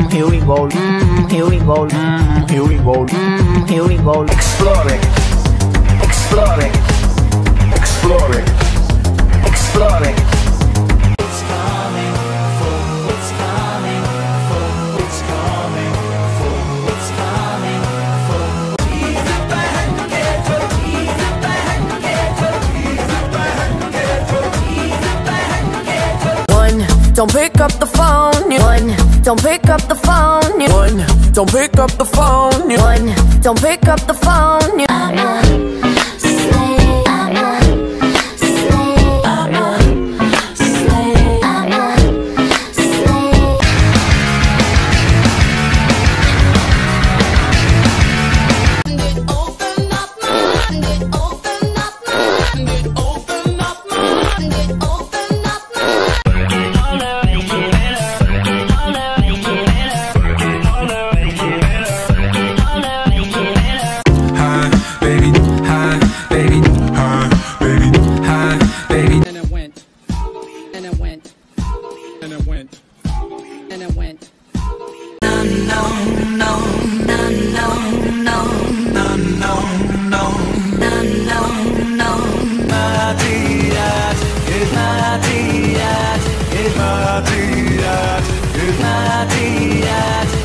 here we go, here we go, here we go, here we go. Explore it, explore it, explore it, explore it. It's coming, full, it's coming, full, it's coming, full, it's coming, full. One, don't pick up the phone. One, don't pick up the phone. One, don't pick up the phone. One, don't pick up the phone. I'm a slave. I'm a slave. I'm a slave. I'm a slave. Open up my mind. Open up my mind. Open up my mind. Open up it's my